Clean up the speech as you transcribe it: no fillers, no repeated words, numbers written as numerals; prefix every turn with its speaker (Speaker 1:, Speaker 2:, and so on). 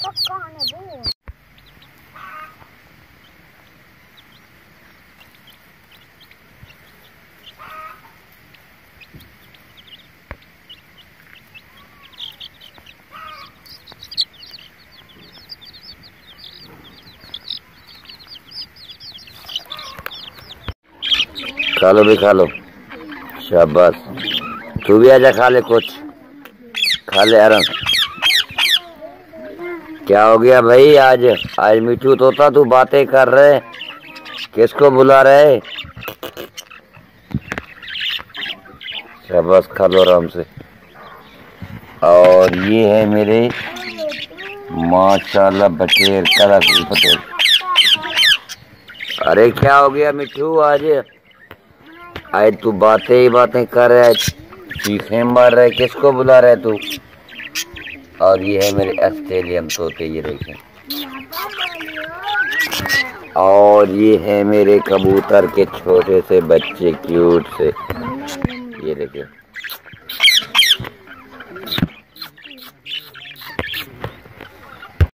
Speaker 1: खा लो भी, खा लो। शाबाश, तू भी आजा, खा ले कुछ, खा ले आराम। क्या हो गया भाई? आज आज मिठू तोता तू बातें कर रहे, किसको बुला रहे? शाबाश, खा लो आराम से। और ये है मेरे माशाल्लाह बटेर, कलरफुल बटेर। अरे क्या हो गया मिठू? आज आज तू बातें ही बातें कर रहा है, चीखें मार रहा है, किसको बुला रहा है तू? और ये है मेरे ऑस्ट्रेलियन तोते, ये देखें। और ये है मेरे कबूतर के छोटे से बच्चे, क्यूट से, ये देखें।